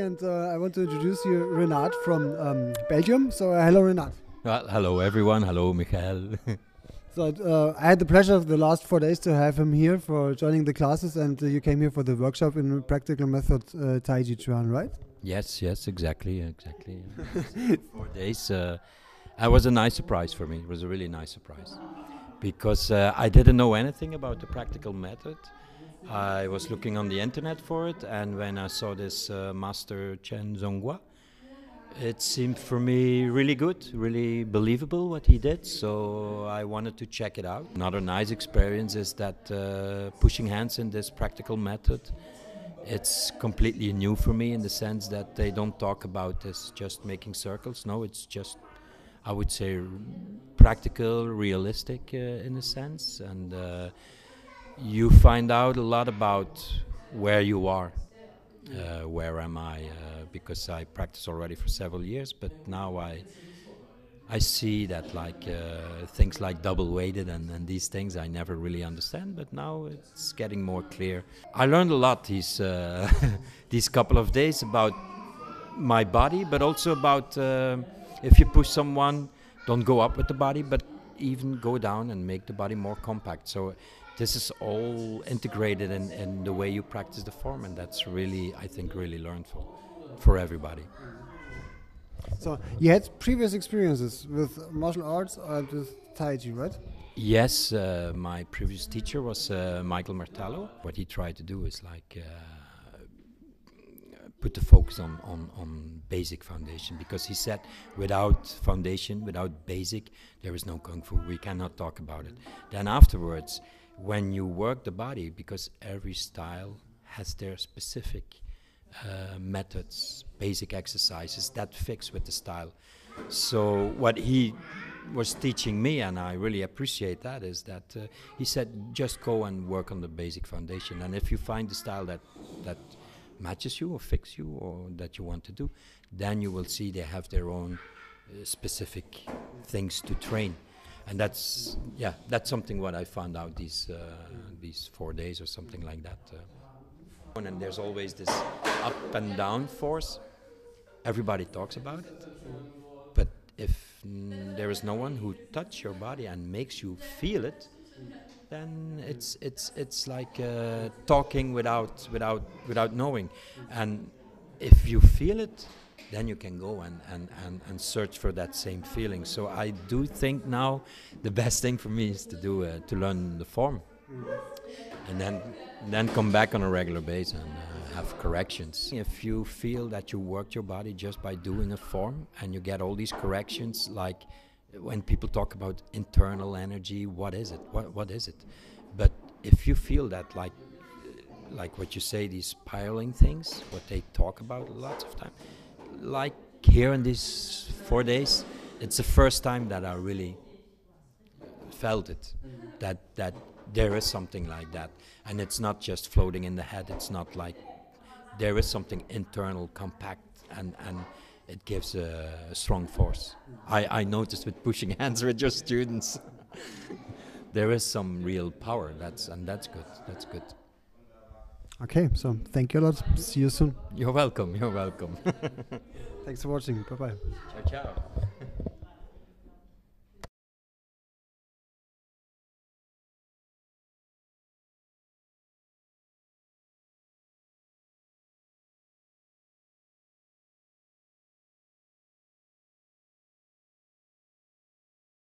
and I want to introduce you Renaat from Belgium. So hello, Renaat. Well, hello everyone. Hello, Michael. So I had the pleasure of the last 4 days to have him here for joining the classes, and you came here for the workshop in Practical Method Taijiquan, right? Yes, exactly. 4 days. It was a nice surprise for me. It was a really nice surprise because I didn't know anything about the practical method. I was looking on the internet for it, and when I saw this Master Chen Zhonghua, it seemed for me really good, really believable what he did, so I wanted to check it out. Another nice experience is that pushing hands in this practical method, it's completely new for me in the sense that they don't talk about this just making circles. No, it's just, I would say, practical, realistic in a sense, and you find out a lot about where you are. Where am I? Because I practice already for several years, but now I see that like things like double weighted and these things I never really understand, but now it's getting more clear. I learned a lot these these couple of days about my body, but also about if you push someone, don't go up with the body, but even go down and make the body more compact. So this is all integrated in the way you practice the form, and that's really, I think, really learnful for everybody. So you had previous experiences with martial arts and with Taiji, right? Yes, my previous teacher was Michael Martello. What he tried to do is like put the focus on basic foundation, because he said without foundation, without basic, there is no Kung Fu. We cannot talk about it. Then afterwards, when you work the body, because every style has their specific methods, basic exercises that fix with the style. So what he was teaching me, and I really appreciate that, is that he said just go and work on the basic foundation, and if you find the style that matches you or fits you or that you want to do, then you will see they have their own specific things to train. And that's something what I found out these 4 days or something like that. And there's always this up and down force. Everybody talks about it, but if there is no one who touch your body and makes you feel it, then it's like talking without knowing. And if you feel it, then you can go and search for that same feeling. So I do think now the best thing for me is to do to learn the form, and then come back on a regular basis and have corrections. If you feel that you worked your body just by doing a form and you get all these corrections, like when people talk about internal energy, what is it? What is it? But if you feel that, like what you say, these spiraling things, what they talk about lots of time, like here in these 4 days, it's the first time that I really felt it, that there is something like that, and it's not just floating in the head. It's not like there is something internal, compact, and it gives a strong force. I noticed with pushing hands with your students, there is some real power. That's good. That's good. Okay, so thank you a lot. See you soon. You're welcome. Thanks for watching. Bye bye. Ciao.